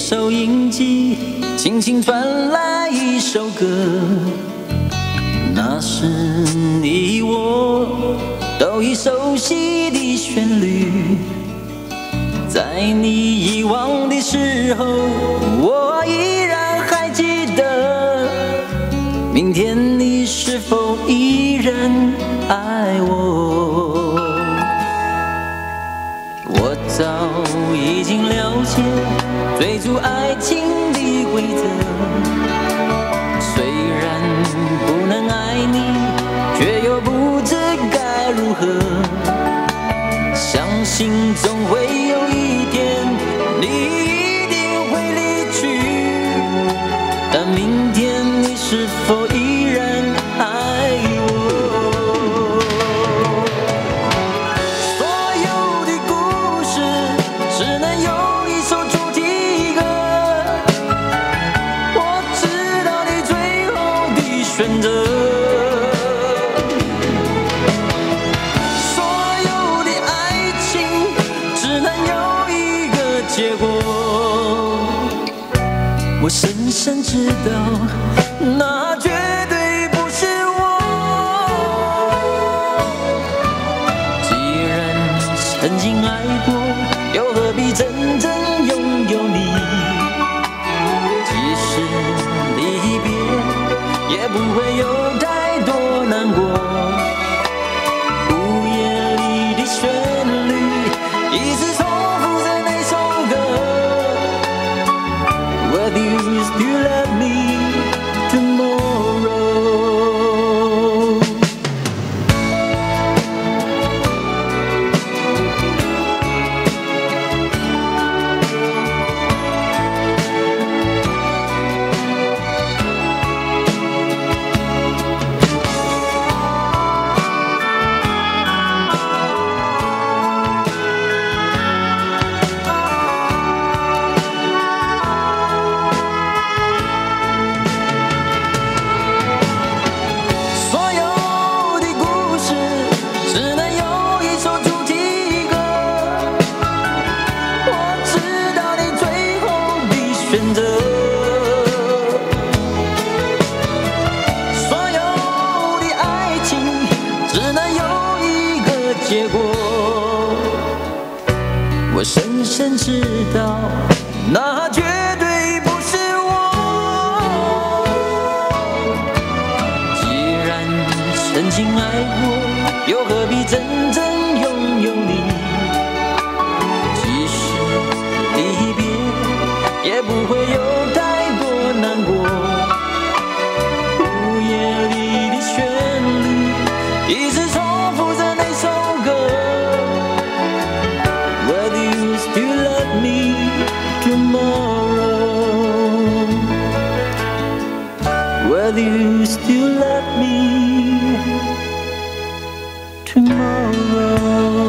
收音机，轻轻传来一首歌，那是你我都已熟悉的旋律。在你遗忘的时候，我依然还记得。明天你是否依然爱我？我早已经了解追逐爱情的规则，虽然不能爱你，却又不知该如何。相信总会有一天，你一定会离去，但明天你是否依然爱我？选择，所有的爱情只能有一个结果。我深深知道，那绝对不是我。既然曾经爱过，又何必真正拥有你？即使离别，也不会有太多难过。午夜里的旋律一直重复着那首歌。Will you still love me tomorrow？ 选择，所有的爱情只能有一个结果。我深深知道，那绝对不是我。既然曾经爱过，又何必真正拥有你？即使离别，也不会有太多难过。午夜里的旋律一直重复着那首歌。Will you still love me tomorrow? Will you still love me tomorrow?